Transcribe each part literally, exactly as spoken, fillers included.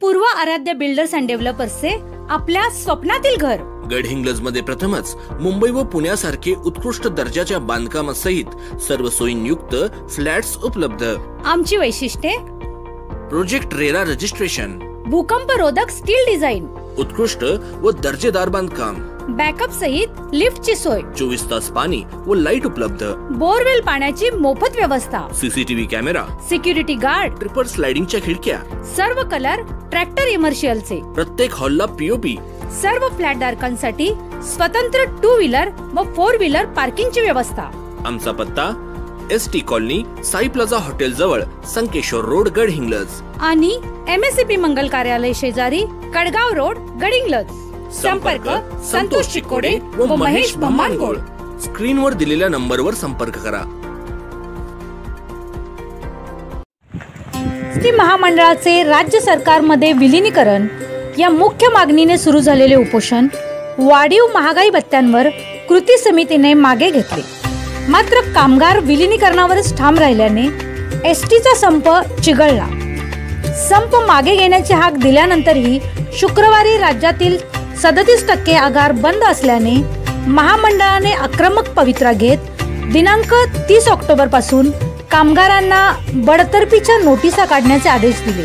पूर्व आराध्य builders and डेव्हलपर्सचे आपल्या स्वप्नातील घर गडहिंग्लज मध्ये प्रथमच मुंबई व पुण्यासारखे उत्कृष्ट दर्जाच्या बांधकामासहित सर्व सोयींयुक्त फ्लॅट्स उपलब्ध। आमची वैशिष्ट्ये प्रोजेक्ट रेरा रजिस्ट्रेशन, भूकंपरोधक स्टील डिझाइन, उत्कृष्ट व दर्जेदार बांधकाम, बॅकअप सहित लिफ्टची सोय, चोवीस तास पाणी व लाईट उपलब्ध, बोरवेल पाण्याची मोफत व्यवस्था, CCTV camera, security guard, triple स्लाइडिंगच्या खिडक्या, सर्व कलर ट्रॅक्टर इमर्शियलचे, प्रत्येक हॉलला पीओपी, सर्व फ्लॅट धारकांसाठी स्वतंत्र टू व्हीलर व फोर व्हीलर पार्किंगची व्यवस्था। आमचा पत्ता S T colony, Sai plaza hotel जवळ, संकेश्वर रोड, गडहिंग्लज आणि एमएससीपी मंगल कार्यालय शेजारी, कडगाव रोड, गडहिंग्लज। संपर्क संतोष चिकोडे व महेश भम्मानगोळ। स्क्रीनवर दिलेल्या नंबरवर संपर्क करा। एसटी महामंडळाचे राज्य सरकारमध्ये विलीनीकरण या मुख्य मागणीने सुरू झालेले उपोषण वाढीव महागाई भत्त्यांवर कृती समितीने मागे घेतले। मात्र कामगार विलीनीकरणावरच ठाम राहिल्याने एसटीचा संप चिघळला। संप मागे घेण्याची हाक दिल्यानंतरही शुक्रवारी राज्यातील सदतीस टक्के आगार बंद असल्याने महामंडळाने आक्रमक पवित्रा घेत दिनांक तीस ऑक्टोबर पासून कामगारांना बडतर्फीच्या नोटिसा काढण्याचे आदेश दिले।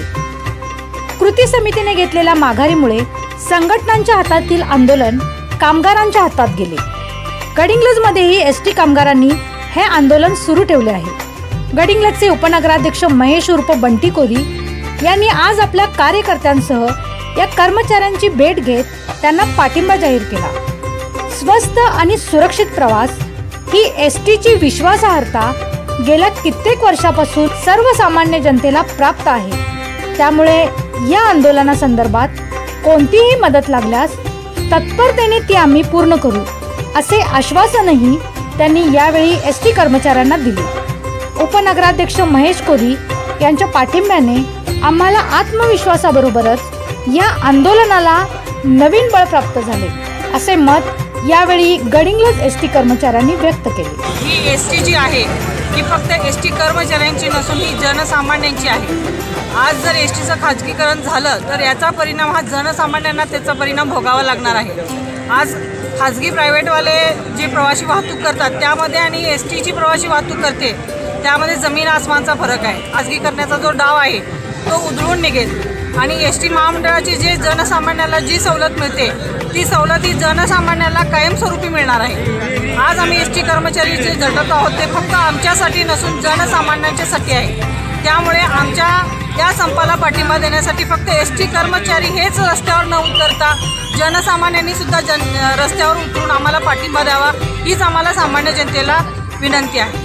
कृती समितीने घेतलेल्या माघारीमुळे संघटनांच्या हातातील आंदोलन कामगारांच्या हातात गेले। गडहिंग्लज मध्येही एसटी कामगारांनी हे आंदोलन सुरू ठेवले आहे। गडहिंग्लजचे उपनगराध्यक्ष महेश उर्फ बंटी कोरी यांनी आज आपल्या कार्यकर्त्यांसह या कर्मचाऱ्यांची भेट घेत त्यांना पाठिंबा जाहीर केला। स्वस्त आणि सुरक्षित प्रवास ही एसटीची विश्वासार्हता गेल्या कित्येक वर्षापासून सर्वसामान्य जनतेला प्राप्त आहे। त्यामुळे या आंदोलनासंदर्भात कोणतीही मदत लागल्यास तत्परतेने ती आम्ही पूर्ण करू असे आश्वासनही त्यांनी यावेळी एसटी कर्मचाऱ्यांना दिले। उपनगराध्यक्ष महेश कोरी यांच्या पाठिंब्याने आम्हाला आत्मविश्वासाबरोबरच या आंदोलनाला नवीन बळ प्राप्त झाले असे मत यावेळी गडहिंग्लज एसटी कर्मचाऱ्यांनी व्यक्त केले। ही एसटी जी आहे ही फक्त एसटी कर्मचाऱ्यांची नसून ही जनसामान्यांची आहे। आज जर एसटीचं खाजगीकरण झालं तर याचा परिणाम हा जनसामान्यांना त्याचा परिणाम भोगावा लागणार आहे। आज खाजगी प्रायव्हेटवाले जे प्रवासी वाहतूक करतात त्यामध्ये आणि एसटीची प्रवासी वाहतूक करते त्यामध्ये जमीन आसमानचा फरक आहे। खाजगीकरणाचा जो डाव आहे तो उधळून निघेल आणि एसटी महामंडळाची जे जनसामान्याला जी सवलत मिळते ती सवलत ही जनसामान्याला कायमस्वरूपी मिळणार आहे। आज आम्ही एसटी कर्मचारी जे झटत आहोत ते फक्त आमच्यासाठी नसून जनसामान्यांच्यासाठी आहे। त्यामुळे आमच्या या संपाला पाठिंबा देण्यासाठी फक्त एसटी कर्मचारी हेच रस्त्यावर न उतरता जनसामान्यांनी सुद्धा जन रस्त्यावर उतरून आम्हाला पाठिंबा द्यावा हीच आम्हाला सामान्य जनतेला विनंती आहे।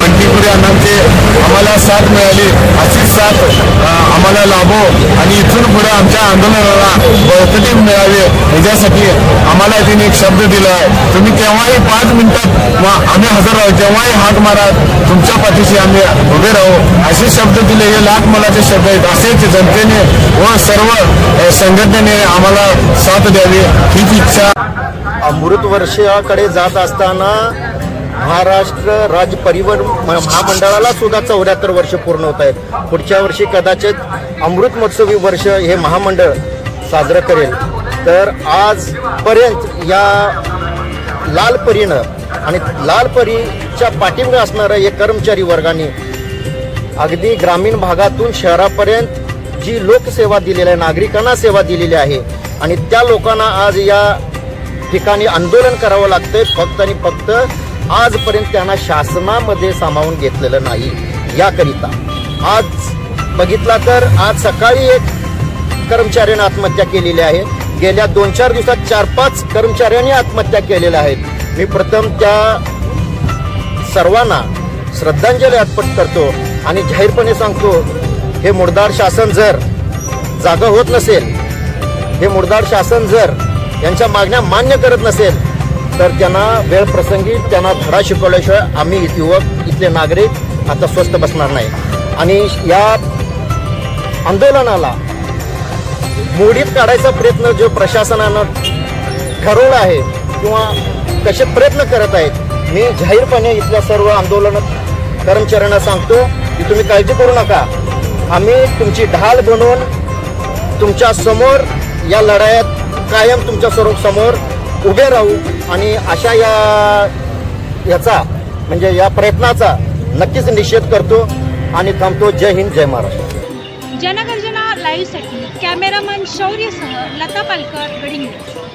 आम्हाला साथ मिळाली अशीच साथ आम्हाला लाभो आणि इथून पुढे आमच्या आंदोलनाला बळकटी मिळावी याच्यासाठी आम्हाला तिने एक शब्द दिला आहे, तुम्ही केव्हाही पाच मिनिटात आम्ही हजर राहू, केव्हाही हाक मारा, तुमच्या पाठीशी आम्ही उभे राहू असे शब्द दिले। हे लाख मोलाचे शब्द आहेत। असेच जनतेने व सर्व संघटनेने आम्हाला साथ द्यावी हीच इच्छा। अमृत वर्षाकडे जात असताना महाराष्ट्र राज्य परिवहन महामंडळाला सुद्धा चौऱ्याहत्तर वर्ष पूर्ण होत आहेत। पुढच्या वर्षी कदाचित अमृत महोत्सवी वर्ष हे महामंडळ साजरं करेल। तर आजपर्यंत या लालपरीनं आणि लालपरीच्या पाठिंबा असणाऱ्या या कर्मचारी वर्गाने अगदी ग्रामीण भागातून शहरापर्यंत जी लोकसेवा दिलेली आहे, नागरिकांना सेवा दिलेली आहे आणि त्या लोकांना आज या ठिकाणी आंदोलन करावं लागतंय फक्त आणि फक्त आजपर्यंत त्यांना शासनामध्ये सामावून घेतलेलं नाही। याकरिता आज बघितला तर आज सकाळी एक कर्मचाऱ्याने आत्महत्या केलेली आहे। गेल्या दोन चार दिवसात चार पाच कर्मचाऱ्यांनी आत्महत्या केलेल्या आहेत। मी प्रथम त्या सर्वांना श्रद्धांजली अर्पण करतो आणि जाहीरपणे सांगतो, हे मुर्दार शासन जर जागा होत नसेल, हे मुर्दार शासन जर यांच्या मागण्या मान्य करत नसेल तर त्यांना वेळ प्रसंगी त्यांना धडा शिकवल्याशिवाय आम्ही युवक इथले नागरिक आता स्वस्थ बसणार नाही। आणि या आंदोलनाला मोडीत काढायचा प्रयत्न जो प्रशासनानं ठरवला आहे किंवा कसे प्रयत्न करत आहेत, मी जाहीरपणे इथल्या सर्व आंदोलन कर्मचाऱ्यांना सांगतो की तुम्ही काळजी करू नका, आम्ही तुमची ढाल बनवून तुमच्या समोर या लढाईत कायम तुमच्या सर्व समोर उभे राहू आणि अशा या याचा म्हणजे या प्रयत्नाचा नक्कीच निषेध करतो आणि थांबतो. जय हिंद, जय महाराष्ट्र. जनगर्जना लाईव्हसाठी कॅमेरामन शौर्यसह लता पालकर, गडिंग्लज.